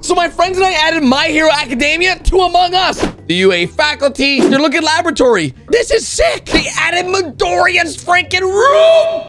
So my friends and I added My Hero Academia to Among Us. The UA faculty, they're looking laboratory. This is sick. They added Midoriya's freaking room.